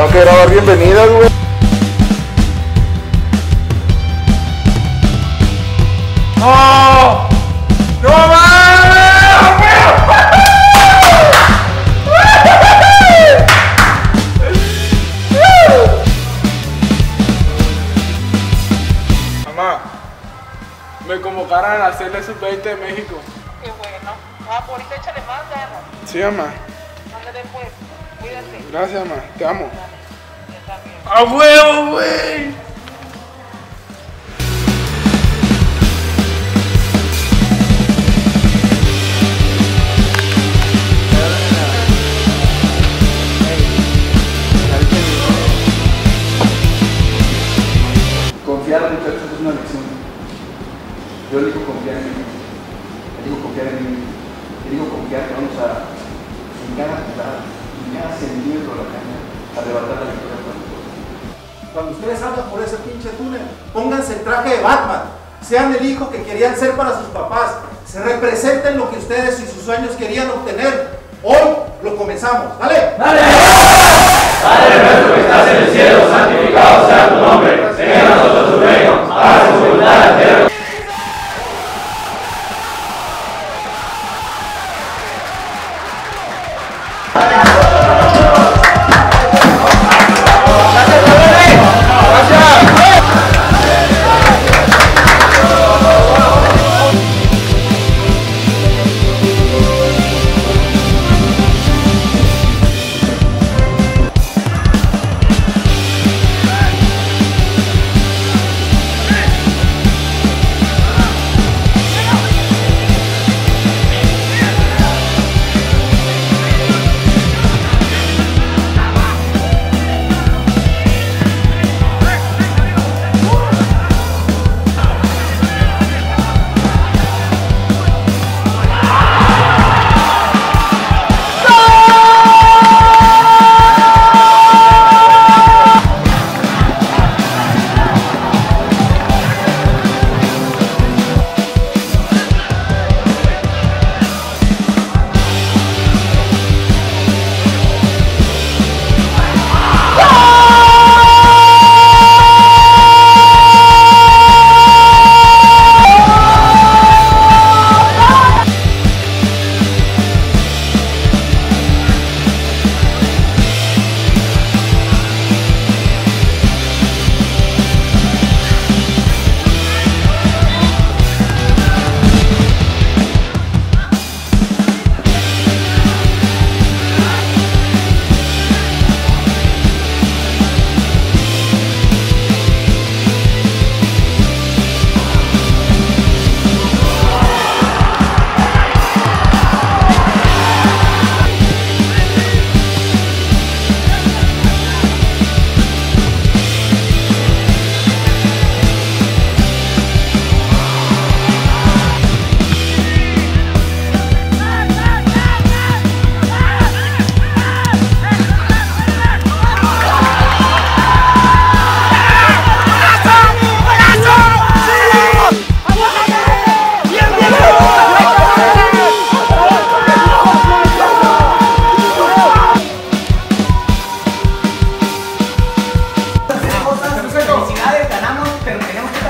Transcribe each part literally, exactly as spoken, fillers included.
Tengo que grabar bienvenidas, güey. ¡No! ¡No mames! Mamá, me convocaron a la C L sub veinte de México. Qué bueno. Ah, por ahorita échale más ganas. Sí, mamá. Ándale pues. Cuídate. Gracias, mamá. Te amo. Yo también. ¡A huevo, güey! Confiar, muchachos, es una lección. Yo elijo confiar en mí. Elijo confiar en mí. Elijo confiar que vamos a, en cada jugada, en cada centímetro de la cancha, arrebatar la victoria para nosotros. Cuando ustedes salgan por ese pinche túnel, pónganse el traje de Batman. Sean el hijo que querían ser para sus papás. Se representen lo que ustedes y sus sueños querían obtener. Hoy lo comenzamos. ¡Dale! ¡Dale! Padre nuestro que estás en el cielo, santificado sea tu nombre. Venga a nosotros tu reino. Hágase tu voluntad en la tierra.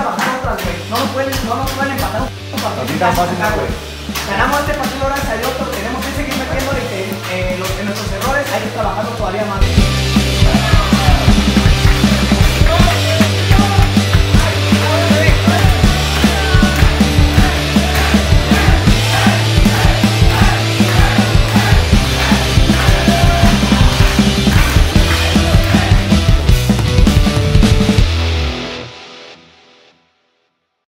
Ganamos este partido, gracias a Dios.